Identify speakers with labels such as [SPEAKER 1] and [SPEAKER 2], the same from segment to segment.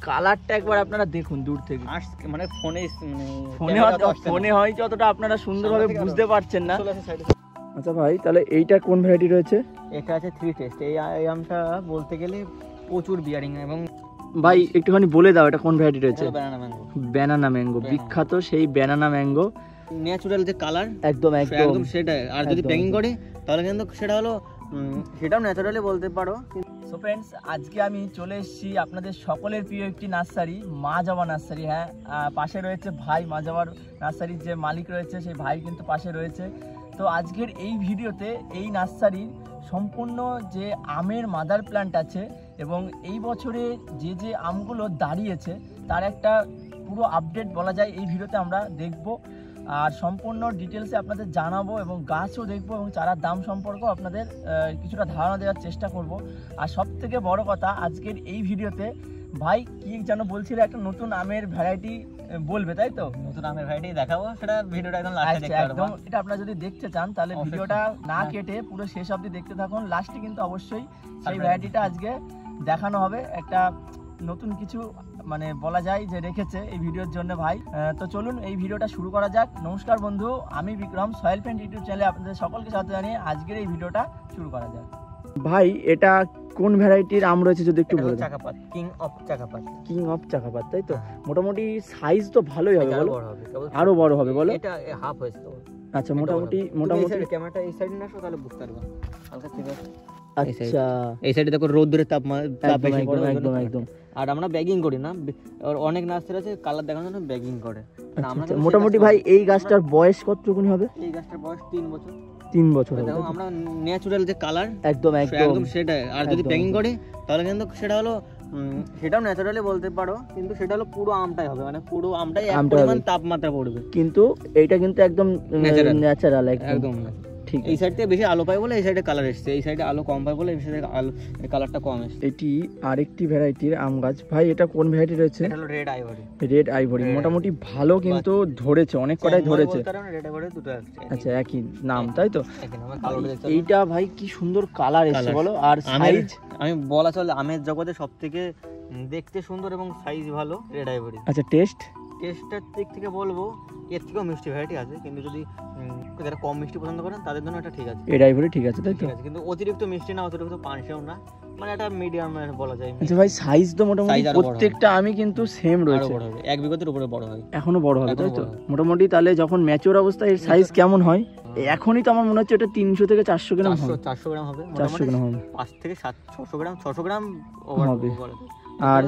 [SPEAKER 1] কালারটা একবার আপনারা দেখুন দূর থেকে,
[SPEAKER 2] মানে
[SPEAKER 1] ফোনে হয়তো অতটা আপনারা সুন্দরভাবে বুঝতে পারছেন না। আচ্ছা ভাই, তাহলে এইটা কোন ভ্যারাইটি রয়েছে?
[SPEAKER 2] এটা আছে 3 টেস্ট। এই আমটা বলতে গেলে প্রচুর বিয়ারিং। এবং
[SPEAKER 1] ভাই একটুখানি বলে দাও এটা কোন ভ্যারাইটি রয়েছে?
[SPEAKER 2] Banana mango.
[SPEAKER 1] ব্যানানা ম্যাঙ্গো, বিখ্যাত সেই ব্যানানা ম্যাঙ্গো।
[SPEAKER 2] ন্যাচারাল যে কালার
[SPEAKER 1] একদম
[SPEAKER 2] একদম সেটাই। আর যদি প্যাকিং করে তাহলে কিন্তু সেটা হলো সেটাও ন্যাচারালি বলতে পারো।
[SPEAKER 1] সো ফ্রেন্ডস, আজকে আমি চলে এসেছি আপনাদের সকলের প্রিয় একটি নার্সারি, মা যাওয়া নার্সারি। হ্যাঁ, পাশে রয়েছে ভাই, মা যাওয়ার নার্সারির যে মালিক রয়েছে সেই ভাই কিন্তু পাশে রয়েছে। তো আজকের এই ভিডিওতে এই নার্সারির সম্পূর্ণ যে আমের মাদার প্ল্যান্ট আছে এবং এই বছরে যে যে আমগুলো দাঁড়িয়েছে তার একটা পুরো আপডেট বলা যায় এই ভিডিওতে আমরা দেখব। আর সম্পূর্ণ ডিটেলসে আপনাদের জানাবো এবং গাছও দেখবো এবং চারার দাম সম্পর্কেও আপনাদের কিছুটা ধারণা দেওয়ার চেষ্টা করব। আর সব থেকে বড় কথা, আজকের এই ভিডিওতে ভাই কি যেন বলছিল, একটা নতুন আমের ভ্যারাইটি বলবে, তাই তো?
[SPEAKER 2] নতুন আমের ভ্যারাইটি দেখাবো, সেটা ভিডিওটা একদম লাস্টে দেখতে পারবেন।
[SPEAKER 1] একদম, এটা আপনারা যদি দেখতে চান তাহলে ভিডিওটা না কেটে পুরো শেষ অবধি দেখতে থাকুন। লাস্টে কিন্তু অবশ্যই সেই ভ্যারাইটিটা আজকে দেখানো হবে। একটা নতুন কিছু মানে বলা যায় যে রেখেছে এই ভিডিওর জন্য ভাই। তো চলুন এই ভিডিওটা শুরু করা যাক। নমস্কার বন্ধু, আমি বিক্রম, সয়েল পেন্ট ইউটিউব চ্যানেলে আপনাদের সকলকে স্বাগত জানিয়ে আজকের এই ভিডিওটা শুরু করা যাক। ভাই এটা কোন ভ্যারাইটির আম রয়েছে যদি একটু বলেন?
[SPEAKER 2] চাকাপাত, কিং অফ চাকাপাত।
[SPEAKER 1] কিং অফ চাকাপাত, তাই তো? মোটামুটি সাইজ তো ভালোই হবে বলো? আরো বড় হবে বলো?
[SPEAKER 2] এটা হাফ হয়েছে তো।
[SPEAKER 1] আচ্ছা, মোটামুটি
[SPEAKER 2] ক্যামেরাটা এই সাইডে আসো তাহলে বুঝতে পারবা হালকা ঠিক আছে।
[SPEAKER 1] আচ্ছা,
[SPEAKER 2] এই সাইডে দেখো রোদ্রের তাপ বেশি পড়ে
[SPEAKER 1] একদম একদম।
[SPEAKER 2] আর আমরা ব্যাগিং করি না, অনেক নার্সারি আছে কালার দেখানোর জন্য ব্যাগিং করে। আমরা
[SPEAKER 1] মোটামুটি ভাই এই গাছটার বয়স কতটুকুনি হবে?
[SPEAKER 2] এই গাছটার বয়স 3 বছর।
[SPEAKER 1] 3 বছর হবে।
[SPEAKER 2] দেখো আমরা ন্যাচারাল যে কালার
[SPEAKER 1] একদম
[SPEAKER 2] একদম সেটাই। আর যদি প্যাকিং করে তাহলে কিন্তু সেটা হলো সেটাও ন্যাচারালি বলতে পারো, কিন্তু সেটা হলো পুরো আমটাই হবে, মানে পুরো আমটাই এক পরিমাণ তাপমাত্রা পড়বে।
[SPEAKER 1] কিন্তু এইটা কিন্তু একদম ন্যাচারাল একদম ঠিক।
[SPEAKER 2] এই সাইড থেকে বেশি আলো পায় বলে এই সাইডে কালার এসছে, এই সাইডে আলো কম পায় বলে এই সাইডে আলো কালারটা কম এসছে।
[SPEAKER 1] এটি আরেকটি ভ্যারাইটির আম গাছ। ভাই এটা কোন ভ্যারাইটি রয়েছে?
[SPEAKER 2] এটা হলো রেড আইভরি।
[SPEAKER 1] রেড আইভরি মোটামুটি ভালো কিন্তু ধরেছে, অনেক কটাই ধরেছে।
[SPEAKER 2] রেড আইভরি দুটো আছে।
[SPEAKER 1] আচ্ছা, একই নাম তাই তো? এইটা ভাই কি সুন্দর কালার এসছে বলো। আর সাইজ
[SPEAKER 2] আমি বলা চলে আমের জগতে সবথেকে দেখতে সুন্দর এবং সাইজ ভালো রেড আইভরি।
[SPEAKER 1] আচ্ছা, টেস্টের
[SPEAKER 2] দিক থেকে বলবো এর থেকেও মিষ্টি ভ্যারাইটি আছে, কিন্তু যদি যারা কম মিষ্টি পছন্দ করেন তাদের জন্য এটা ঠিক আছে।
[SPEAKER 1] রেড আইভরি ঠিক আছে তাই তো?
[SPEAKER 2] কিন্তু অতিরিক্ত মিষ্টি না, অতিরিক্ত পানসেও না, মানে এটা মিডিয়াম বলা যায়।
[SPEAKER 1] আচ্ছা ভাই, সাইজ তো মোটামুটি প্রত্যেকটা আমি কিন্তু সেম রয়েছে।
[SPEAKER 2] এক বিঘতের উপরে বড় হয়,
[SPEAKER 1] এখনো বড় হবে তাই তো? মোটামুটি তাহলে যখন ম্যাচিওর অবস্থায় এর সাইজ কেমন হয়? এখনই তো আমার মনে হচ্ছে এটা 300 থেকে 400 গ্রাম হবে।
[SPEAKER 2] 400 গ্রাম হবে,
[SPEAKER 1] 400 গ্রাম হবে,
[SPEAKER 2] 5 থেকে 600 গ্রাম 600 গ্রাম
[SPEAKER 1] হবে। আর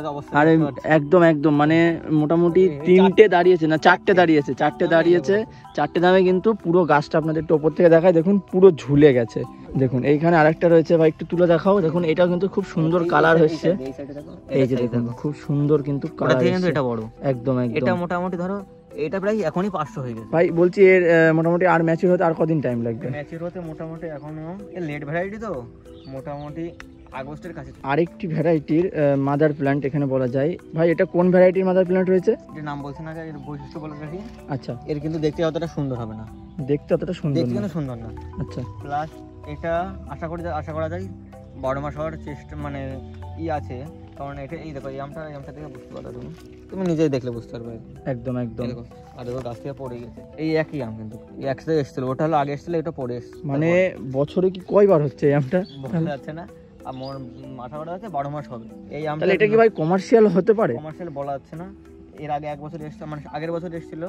[SPEAKER 1] একদম একদম মানে মোটামুটি 3টে দাঁড়িয়েছে না 4টে দাঁড়িয়েছে, 4টে দাঁড়িয়েছে। 4টে দামে কিন্তু পুরো গাছটা আপনাদের একটু ওপর থেকে দেখায়, দেখুন পুরো ঝুলে গেছে। দেখুন এইখানে আরেকটা রয়েছে ভাই, একটু তুলে দেখাও। দেখুন এটাও কিন্তু খুব সুন্দর কালার হচ্ছে, এই যে দেখুন খুব সুন্দর কিন্তু কালার।
[SPEAKER 2] এটা বড় একদম একদম। এটা মোটামুটি ধরো এটা প্রায় এখনই 500 হয়ে গেছে
[SPEAKER 1] ভাই। বলছি এর মোটামুটি আর ম্যাচিউর হতে আর কদিন টাইম লাগবে?
[SPEAKER 2] ম্যাচিউর হতে মোটামুটি এখনো লেট ভ্যারাইটি তো মোটামুটি আগস্টের কাছে।
[SPEAKER 1] আরেকটি ভ্যারাইটির মাদার প্ল্যান্ট এখানে বলা যায়। ভাই এটা কোন ভ্যারাইটির মাদার প্ল্যান্ট রয়েছে?
[SPEAKER 2] এর নাম বলছেন না, এর বৈশিষ্ট্য বলে রাখি।
[SPEAKER 1] আচ্ছা,
[SPEAKER 2] এর কিন্তু দেখতে অতটা সুন্দর হবে না,
[SPEAKER 1] দেখতে অতটা সুন্দর
[SPEAKER 2] দেখতে কিন্তু সুন্দর না।
[SPEAKER 1] আচ্ছা,
[SPEAKER 2] প্লাস এটা আশা করা যায় 12 মাস হওয়ার চেষ্টা মানে আছে, কারণ এটা এই দেখো এই আমটা থেকে বুঝতে পারবে, তুমি নিজেই দেখলে বুঝতে পারবে একদম একদম। আর দেখো গাছ থেকে পড়ে গেছে, এই একই আম কিন্তু এই একসাথে এসেছিল, ওটা হলো আগে এসেছিল, এটা পড়ে এসেছে।
[SPEAKER 1] মানে বছরে কি কয়বার হচ্ছে এই আমটা
[SPEAKER 2] বোঝা যাচ্ছে না, আমার মাথা করা আছে 12 মাস হবে এই আমটা।
[SPEAKER 1] তাহলে এটা কি ভাই কমার্শিয়াল হতে পারে?
[SPEAKER 2] কমার্শিয়াল বলা যাচ্ছে না। এর আগে 1 বছর এসেছিল, মানে আগের বছর এসেছিল,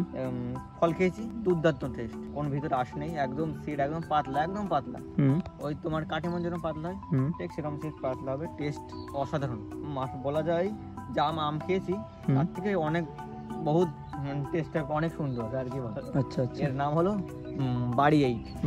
[SPEAKER 2] ফল খেয়েছি, দুর্দান্ত টেস্ট, কোন ভিতরে আশ নেই, একদম সিড একদম পাতলা, একদম পাতলা, ওই তোমার কাঠিমন যেরকম পাতলা হয় ঠিক সেরকম সিড পাতলা হবে, টেস্ট অসাধারণ। বলা যায় যা আম খেয়েছি তার থেকে অনেক বহুত টেস্টটা অনেক সুন্দর আর কি বলে।
[SPEAKER 1] আচ্ছা আচ্ছা,
[SPEAKER 2] এর নাম হলো বাড়ি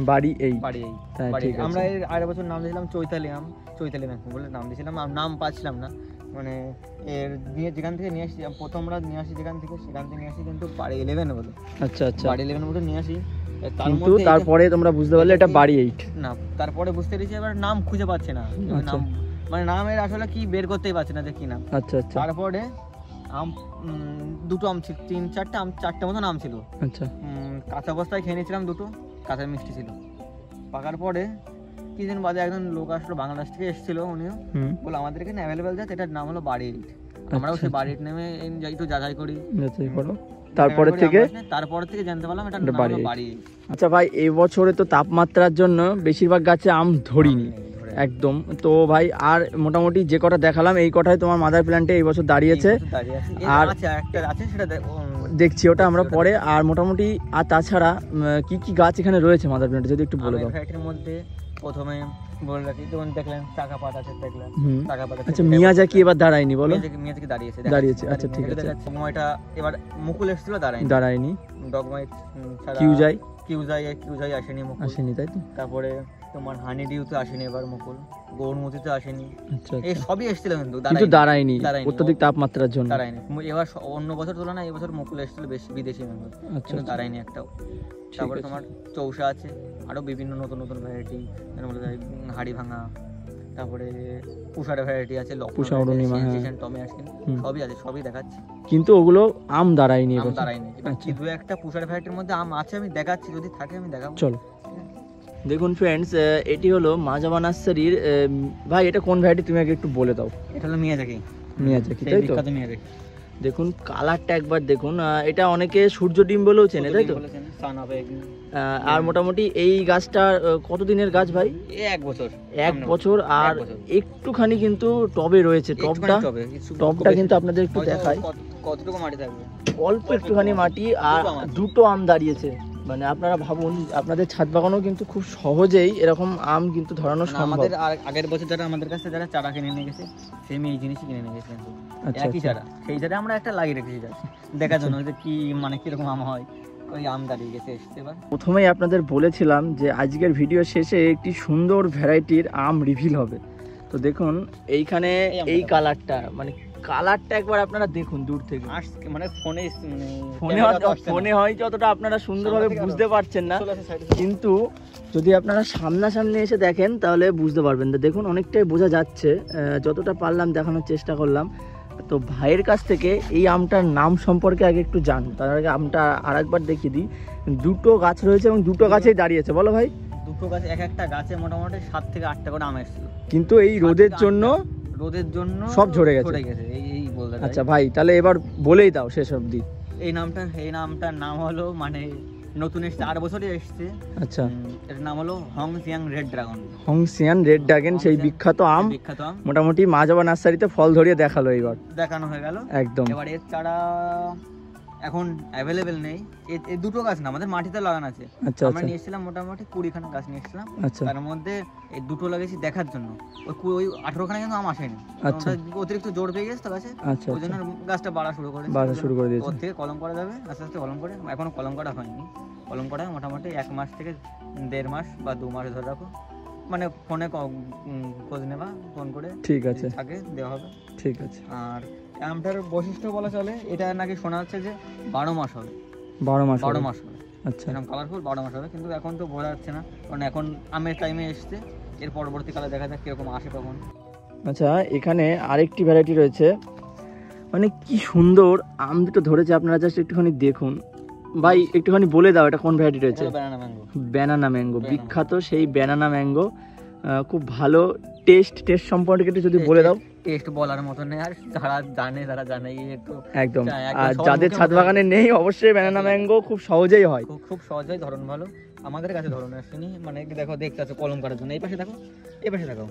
[SPEAKER 2] 8। আমরা এর আগের বছর নাম দিয়েছিলাম চৈতালি ম্যাঙ্গো বলে নাম দিয়েছিলাম, আর নাম পাচ্ছিলাম না, মানে এর যেখান থেকে নিয়ে আসি প্রথমরা নিয়ে আসি সেখান থেকে নিয়ে আসি কিন্তু বাড়ি 11 বলে।
[SPEAKER 1] আচ্ছা আচ্ছা,
[SPEAKER 2] বাড়ি 11 বলে নিয়ে আসি,
[SPEAKER 1] কিন্তু তারপরে তোমরা বুঝতে পারলে এটা বাড়ি 8
[SPEAKER 2] না, তারপরে বুঝতে পেরেছি এবার নাম খুঁজে পাচ্ছি না, নাম মানে নামের আসলে কি বের করতেই পারছি না যে কি নাম।
[SPEAKER 1] আচ্ছা আচ্ছা,
[SPEAKER 2] তারপরে আম দুটো আম ছিল, 3-4টে আম, 4টে মতো আম ছিল।
[SPEAKER 1] আচ্ছা,
[SPEAKER 2] কাঁচা অবস্থায় খেয়ে নিয়েছিলাম, দুটো কাঁচা মিষ্টি ছিল। পাকার পরে কিছুদিন বাদে একজন লোক আসলো, বাংলাদেশ থেকে এসেছিল, উনিও বলে আমাদের এখানে অ্যাভেলেবেল যাচ্ছে, এটার নাম হলো বাড়ি 8। আমরাও সেই বাড়ির নেমে একটু যাচাই করি,
[SPEAKER 1] তারপরে থেকে
[SPEAKER 2] জানতে পারলাম এটা বাড়ি।
[SPEAKER 1] আচ্ছা ভাই, এই বছরে তো তাপমাত্রার জন্য বেশিরভাগ গাছে আম ধরিনি একদম। তো ভাই আর মোটামুটি যে কটা দেখালাম এই কটাই তোমার মাদার প্ল্যান্টে এই বছর দাঁড়িয়েছে, আর দেখছি ওটা আমরা পরে। আর মোটামুটি আর তাছাড়া কি কি গাছ এখানে রয়েছে মাদার প্ল্যান্টে যদি একটু বলে দাও।
[SPEAKER 2] এর মধ্যে প্রথমে বলে রাখি, যেমন দেখলেন চাকা পাত আছে, দেখলেন চাকা পাত।
[SPEAKER 1] আচ্ছা, মিয়াজাকি এবার দাঁড়ায়নি বলো?
[SPEAKER 2] মিয়াজাকি দাঁড়িয়েছে। আচ্ছা ঠিক আছে।
[SPEAKER 1] সময়টা
[SPEAKER 2] এবার মুকুল এসেছিল, দাঁড়ায়নি। ডগমাইট ছাড়া কিউজাই আসেনি তাই তো। তারপরে তোমার হানি ডিউতে আসেনি এবার মুকুল, গৌরমতিতে আসেনি। এই সবই এসেছিল কিন্তু
[SPEAKER 1] দাঁড়ায়নি অত্যধিক তাপমাত্রার জন্য।
[SPEAKER 2] দাঁড়ায়নি এবার অন্য বছর তুলনায় এই বছর মুকুল এসেছিল বেশি, বিদেশি ম্যাঙ্গো, কিন্তু দাঁড়ায়নি একটাও। তারপরে তোমার চৌষা আছে, আরো বিভিন্ন নতুন নতুন ভ্যারাইটি, হাড়ি ভাঙা, তারপরে পুষার ভ্যারাইটি আছে, টমে আছে, সবই আছে, সবই দেখাচ্ছি।
[SPEAKER 1] কিন্তু ওগুলো আম দাঁড়ায়নি
[SPEAKER 2] দু একটা পুষার ভ্যারাইটির মধ্যে আম আছে, আমি দেখাচ্ছি, যদি থাকে আমি দেখাবো।
[SPEAKER 1] চলো। দেখুন ফ্রেন্ডস, এটি হলো মাজাবা নার্সারির। ভাই এটা কোন ভ্যারাইটি তুমি আগে একটু বলে দাও।
[SPEAKER 2] এটা হলো মিয়াজাকি,
[SPEAKER 1] তাই তো? দেখুন কালারটা একবার দেখুন, এটা অনেকে সূর্য ডিম বলেও চেনে, তাই তো? আর মোটামুটি এই গাছটা কতদিনের গাছ ভাই?
[SPEAKER 2] এক
[SPEAKER 1] বছর। আর একটুখানি কিন্তু টবে রয়েছে, টবটা কিন্তু আপনাদের একটু দেখাই।
[SPEAKER 2] কতটুকু মাটি থাকবে?
[SPEAKER 1] অল্প একটুখানি মাটি, আর দুটো আম দাঁড়িয়েছে। মানে আপনারা ভাবুন, আপনাদের ছাদ বাগানেও কিন্তু খুব সহজেই এরকম আম কিন্তু ধরানো সম্ভব।
[SPEAKER 2] আমাদের আগের বছর যারা আমাদের কাছে যারা চারা কিনে নিয়ে গেছে, সেম এই জিনিসই কিনে নিয়ে গেছে, একই চারা। সেই চারা আমরা একটা লাগিয়ে রেখেছি দেখার জন্য যে কি মানে কিরকম আম হয়। ওই আম দাঁড়িয়ে গেছে।
[SPEAKER 1] প্রথমেই আপনাদের বলেছিলাম যে আজকের ভিডিও শেষে একটি সুন্দর ভ্যারাইটির আম রিভিল হবে। তো দেখুন এইখানে এই কালারটা, মানে কালারটা একবার আপনারা দেখুন দূর থেকে।
[SPEAKER 2] মানে
[SPEAKER 1] ফোনে হয় যতটা আপনারা সুন্দরভাবে বুঝতে পারছেন না, কিন্তু যদি আপনারা সামনাসামনি এসে দেখেন তাহলে বুঝতে পারবেন। দেখুন অনেকটাই বোঝা যাচ্ছে, যতটা পারলাম দেখানোর চেষ্টা করলাম। তো ভাইয়ের কাছ থেকে এই আমটার নাম সম্পর্কে আগে একটু জান, তার আগে আমটা আরেকবার দেখিয়ে দিই। দুটো গাছ রয়েছে এবং দুটো গাছেই দাঁড়িয়েছে, বলো ভাই?
[SPEAKER 2] দুটো গাছ, এক একটা গাছে মোটামুটি 7 থেকে 8টা করে আম এসেছিল,
[SPEAKER 1] কিন্তু এই রোদের জন্য সব ঝরে গেছে। আচ্ছা ভাই, তাহলে এবার বলেই দাও শেষ অবধি।
[SPEAKER 2] এই নামটার নাম হলো, মানে নতুন এসেছে, 8 বছরই এসেছে।
[SPEAKER 1] আচ্ছা,
[SPEAKER 2] এর নাম হলো হংসিয়াং রেড
[SPEAKER 1] ড্রাগন। সেই বিখ্যাত আম মোটামুটি মাজাবা নার্সারিতে ফল ধরিয়ে দেখানো হয়ে গেল একদম।
[SPEAKER 2] এবার এর চারা এখন অ্যাভেলেবেল নেই। এই দুটো গাছ না, আমাদের মাটিতে লাগানো আছে। আমরা নিয়ে এসেছিলাম মোটামুটি 20 খানা গাছ নিয়ে এসেছিলাম। তার মধ্যে এই দুটো লাগিয়েছি দেখার জন্য। ওই 18 খানা কিন্তু আম আসেনি, অতিরিক্ত জোর পেয়ে গেছে তো গাছে, ওই জন্য গাছটা বাড়া শুরু করে দিয়েছে। ওর থেকে কলম করা যাবে আস্তে আস্তে, কলম করে। এখনো কলম করা হয়নি, কলম করা মোটামুটি 1 মাস থেকে 1.5 মাস বা 2 মাস ধরে রাখো। মানে ফোনে খোঁজ নেবা, ফোন করে ঠিক আছে থাকে দেওয়া হবে, ঠিক আছে। আর আমটার বৈশিষ্ট্য বলা চলে, এটা নাকি শোনা যাচ্ছে যে 12 মাস হবে। 12 মাস হবে। আচ্ছা, এরকম কালারফুল 12 মাস হবে, কিন্তু এখন তো বোঝা যাচ্ছে না, কারণ এখন আমের টাইমে এসছে। এর পরবর্তীকালে দেখা যাক কিরকম আসে তখন।
[SPEAKER 1] আচ্ছা, এখানে আরেকটি ভ্যারাইটি রয়েছে, মানে কি সুন্দর আম দুটো ধরেছে, আপনারা জাস্ট একটুখানি দেখুন। ভাই একটুখানি বলে দাও এটা কোন ভ্যারাইটি রয়েছে? ব্যানানা ম্যাঙ্গো, বিখ্যাত সেই ব্যানানা ম্যাঙ্গো। খুব ভালো টেস্ট সম্পর্কে একটু যদি বলে দাও।
[SPEAKER 2] টেস্ট বলার মতো নেই, আর যারা জানে তারা জানে
[SPEAKER 1] একদম। আর যাদের ছাদ বাগানে নেই, অবশ্যই ব্যানানা ম্যাঙ্গো খুব সহজেই হয়,
[SPEAKER 2] খুব সহজেই ধরন ভালো। আমাদের কাছে ধরন আসেনি, মানে দেখো দেখতে আছে কলম কাটার জন্য। এই পাশে দেখো, এই পাশে দেখো,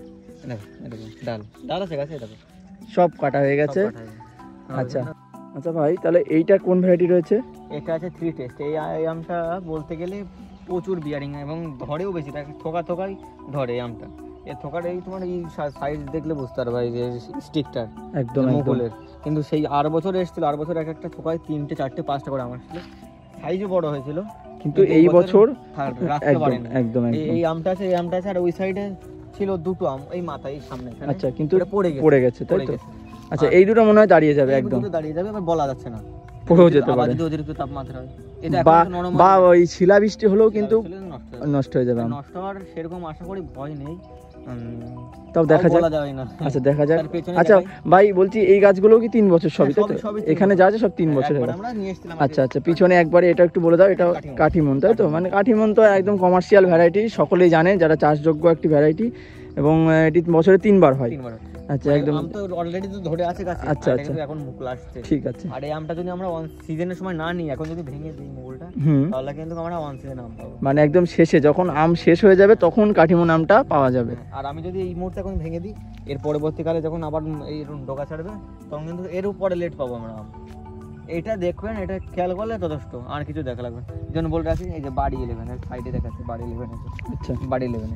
[SPEAKER 2] ডাল আছে গাছে, দেখো
[SPEAKER 1] সব কাটা হয়ে গেছে। আচ্ছা আচ্ছা ভাই, তাহলে এইটা কোন ভ্যারাইটি রয়েছে?
[SPEAKER 2] এটা আছে 3 টেস্ট। এই আমটা বলতে গেলে প্রচুর বিয়ারিং এবং ধরেও বেশি, থোকাই ধরে আমটা। এর থোকার এই তোমার এই সাইজ দেখলে বুঝতে পারবে, এই যে স্টিকটার একদম মুকুলের। কিন্তু সেই 8 বছর এসেছিল, 8 বছর এক একটা থোকায় 3টে 4টে 5টা করে আম আসছিল, সাইজও বড় হয়েছিল। কিন্তু এই বছর রাখতে পারেনি একদম। এই আমটা আছে, এই আমটা আছে, আর ওই সাইডে ছিল দুটো আম, এই মাথায় এই সামনে।
[SPEAKER 1] আচ্ছা, কিন্তু পড়ে গেছে তাই তো? আচ্ছা, এই দুটো মনে হয় দাঁড়িয়ে যাবে, একদম
[SPEAKER 2] দাঁড়িয়ে যাবে, এবার বলা যাচ্ছে না,
[SPEAKER 1] পড়েও যেতে পারে
[SPEAKER 2] অতিরিক্ত তাপমাত্রা হয়,
[SPEAKER 1] বা ওই শিলাবৃষ্টি হলেও কিন্তু নষ্ট হয়ে যাবে।
[SPEAKER 2] নষ্ট হওয়ার সেরকম আশা করি ভয় নেই,
[SPEAKER 1] তাও দেখা যাক। আচ্ছা দেখা যাক। আচ্ছা ভাই বলছি, এই গাছগুলো কি 3 বছর সবই? তাই তো? এখানে যা আছে সব 3 বছর। আচ্ছা আচ্ছা, পিছনে একবারে এটা একটু বলে দাও। এটা কাঠিমন তাই তো? মানে কাঠিমন তো একদম কমার্শিয়াল ভ্যারাইটি, সকলেই জানে যারা চাষযোগ্য একটি ভ্যারাইটি, এবং এটি বছরে 3 বার হয়। আচ্ছা একদম
[SPEAKER 2] আম তো অলরেডি তো ধরে আছে গাছে,
[SPEAKER 1] আচ্ছা আচ্ছা
[SPEAKER 2] কিন্তু এখন মুকুল আসছে।
[SPEAKER 1] ঠিক আছে।
[SPEAKER 2] আর এই আমটা যদি আমরা অন সিজনের সময় না নিই, এখন যদি ভেঙে দিই মুকুলটা, তাহলে কিন্তু আমরা অন সিজন আম পাবো।
[SPEAKER 1] মানে একদম শেষে যখন আম শেষ হয়ে যাবে তখন কাঠিমন আমটা পাওয়া যাবে।
[SPEAKER 2] আর আমি যদি এই মুহূর্তে এখন ভেঙে দিই, এর পরবর্তীকালে যখন আবার এই ডোকা ছাড়বে তখন কিন্তু এর উপরে লেট পাবো আমরা আম। এটা দেখবেন, এটা খেয়াল করলে যথেষ্ট, আর কিছু দেখা লাগবে। যেন বলে রাখি, এই যে বাড়ি 11 এর সাইডে দেখাচ্ছে, বাড়ি 11 আছে।
[SPEAKER 1] আচ্ছা
[SPEAKER 2] বাড়ি 11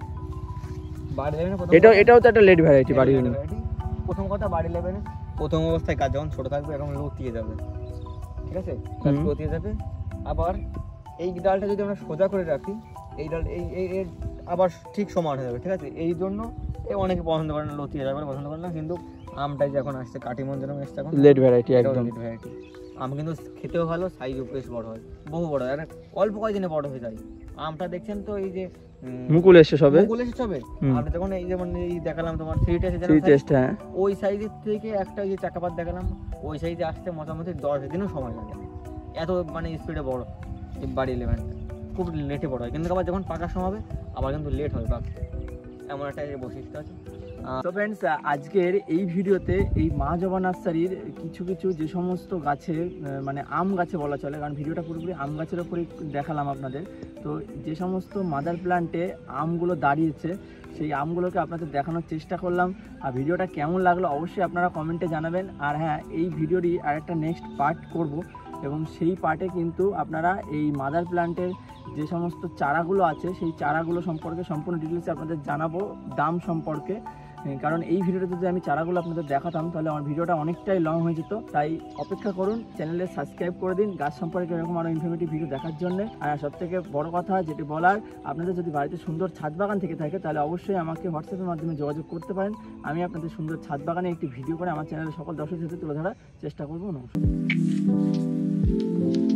[SPEAKER 2] বাড়ি 11
[SPEAKER 1] এটাও তো একটা লেট ভ্যারাইটি বাড়ি 11।
[SPEAKER 2] প্রথম কথা, বাড়ি 11 প্রথম অবস্থায় গাছ যখন ছোট থাকবে এখন লতিয়ে যাবে, ঠিক আছে, গাছ লতিয়ে যাবে। আবার এই ডালটা যদি আমরা সোজা করে রাখি, এই ডাল এই আবার ঠিক সমান হয়ে যাবে, ঠিক আছে। এই জন্য অনেকে পছন্দ করে না, লতিয়ে যাবে পছন্দ করে না, কিন্তু আমটাই যে এখন আসছে কাটিমন যেরকম এসছে এখন
[SPEAKER 1] লেট ভ্যারাইটি, একদম
[SPEAKER 2] লেট ভ্যারাইটি। আম কিন্তু খেতেও ভালো, সাইজও বেশ বড় হয়, বহু বড় হয়, অল্প কয়েকদিনে বড় হয়ে যায়। আমটা দেখছেন তো, এই যে
[SPEAKER 1] মুকুল এসে সবে,
[SPEAKER 2] মুকুল এসে সবে, আপনি যখন এই যেমন এই দেখালাম তোমার 3
[SPEAKER 1] টেস্ট, হ্যাঁ
[SPEAKER 2] ওই সাইজের থেকে একটা যে চাকাপাত দেখালাম, ওই সাইজে আসতে মোটামুটি 10 দিনও সময় লাগে, এত মানে স্পিডে বড় এই বাড়ি 11 খুব লেটে বড় হয়। কিন্তু আবার যখন পাকার সময় হবে আবার কিন্তু লেট হবে পাকতে, এমন একটা বৈশিষ্ট্য আছে।
[SPEAKER 1] তো ফ্রেন্ডস, আজকের এই ভিডিওতে এই মা জবা নার্সারির কিছু কিছু যে সমস্ত গাছে, মানে আম গাছে বলা চলে, কারণ ভিডিওটা পুরোপুরি আম গাছের ওপরেই দেখালাম আপনাদের। তো যে সমস্ত মাদার প্ল্যান্টে আমগুলো দাঁড়িয়েছে সেই আমগুলোকে আপনাদের দেখানোর চেষ্টা করলাম। আর ভিডিওটা কেমন লাগলো অবশ্যই আপনারা কমেন্টে জানাবেন। আর হ্যাঁ, এই ভিডিওরই আরেকটা নেক্সট পার্ট করব, এবং সেই পার্টে কিন্তু আপনারা এই মাদার প্ল্যান্টের যে সমস্ত চারাগুলো আছে সেই চারাগুলো সম্পর্কে সম্পূর্ণ ডিটেলসে আপনাদের জানাবো, দাম সম্পর্কে। কারণ এই ভিডিওতে যদি আমি চারাগুলো আপনাদের দেখাতাম তাহলে আমার ভিডিওটা অনেকটাই লং হয়ে যেত। তাই অপেক্ষা করুন, চ্যানেলে সাবস্ক্রাইব করে দিন গাছ সম্পর্কে এরকম আরও ইনফরমেটিভ ভিডিও দেখার জন্য। আর সবথেকে বড় কথা যেটি বলার, আপনাদের যদি বাড়িতে সুন্দর ছাদ বাগান থেকে থাকে তাহলে অবশ্যই আমাকে হোয়াটসঅ্যাপের মাধ্যমে যোগাযোগ করতে পারেন। আমি আপনাদের সুন্দর ছাদ বাগানে একটি ভিডিও করে আমার চ্যানেলে সকল দর্শকদের তুলে ধরার চেষ্টা করবো। নমস্কার।